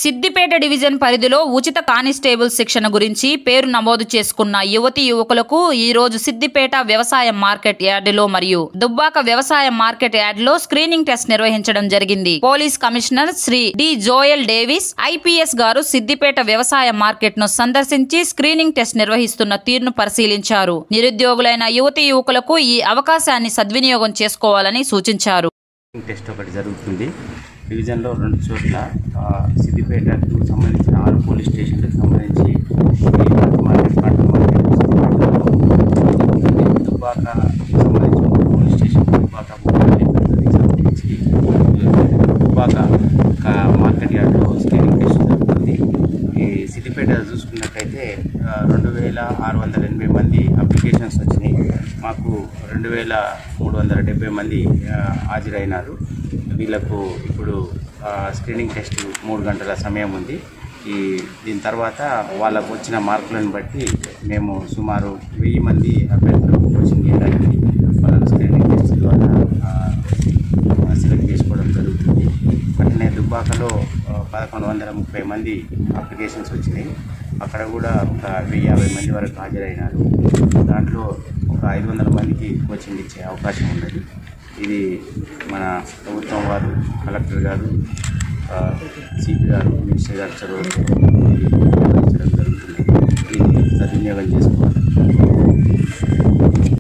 Siddipet division పరిధిలో ఉచిత constable శిక్షణ గురించి పేరు నమోదు చేసుకున్న యువతీ యువకులకు ఈ రోజు సిద్దిపేట వ్యవసాయ మార్కెట్ యార్డులో మరియు దుబ్బాక వ్యవసాయ మార్కెట్ యార్డులో స్క్రీనింగ్ టెస్ట్ నిర్వహించడం జరిగింది. Police commissioner Shri D Joel Davis IPS గారు సిద్దిపేట వ్యవసాయ మార్కెట్ ను సందర్శించి స్క్రీనింగ్ టెస్ట్ నిర్వహిస్తున్న తీరును పరిశీలించారు. నిరుద్యోగులైన యువతీ యువకులకు ఈ అవకాశాన్ని సద్వినియోగం చేసుకోవాలని సూచించారు. టెస్ట్ ఒకటి జరుగుతుంది. డివిజన్లో 2 చోట్ల సిద్దిపేటకు సంబంధించిన 6 పోలీస్ స్టేషన్లకు సంబంధించి దుబ్బాక సంబంధించిన పోలీస్ స్టేషన్ సంబంధించి దుబ్బాక మార్కెట్ యార్డ్లో స్క్రీనింగ్ టెస్ట్ జరుగుతుంది. ఈ సిద్దిపేట చూసుకున్నట్టయితే 2680 మంది అప్లికేషన్స్ వచ్చినాయి. మాకు 2370 మంది హాజరైనారు. వీళ్ళకు ఇప్పుడు స్క్రీనింగ్ టెస్ట్ 3 గంటల సమయం ఉంది. దీని తర్వాత వాళ్ళకు వచ్చిన మార్కులను బట్టి మేము సుమారు 1000 మంది అభ్యర్థులకు కోచింగ్ చేయడానికి వాళ్ళకు స్క్రీనింగ్ టెస్ట్ ద్వారా సెలెక్ట్ చేసుకోవడం జరుగుతుంది. అట్లనే దుబ్బాకలో 1130 మంది అప్లికేషన్స్ వచ్చినాయి. అక్కడ కూడా ఒక 1050 మంది వరకు హాజరైనారు. దాంట్లో ఒక 500 మందికి కోచింగ్ ఇచ్చే అవకాశం ఉన్నది. ఇది మన ప్రభుత్వం వారు, కలెక్టర్ గారు, సిపి గారు, మినిస్టర్ గారు చొరవతో నిర్వహించడం జరుగుతుంది. దీన్ని సద్వినియోగం చేసుకోవాలి.